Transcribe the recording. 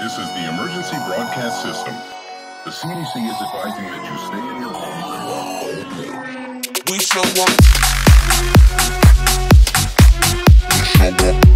This is the emergency broadcast system. The CDC is advising that you stay in your home. We show up.